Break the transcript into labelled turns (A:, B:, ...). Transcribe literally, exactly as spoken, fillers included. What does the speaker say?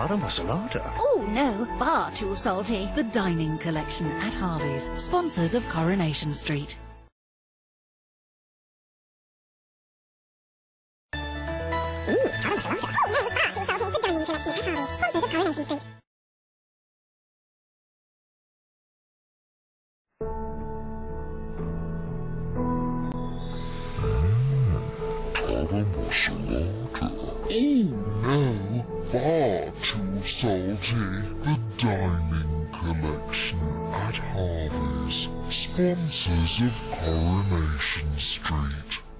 A: Taramasalata.
B: Oh, no, far too salty. The dining collection at Harvey's, sponsors of Coronation Street.
C: Ooh, Taramasalata. Oh, no, far too salty. The dining collection at Harvey's, sponsors of Coronation Street.
D: Taramasalata. Oh no, far too salty. The dining collection at Harvey's, sponsors of Coronation Street.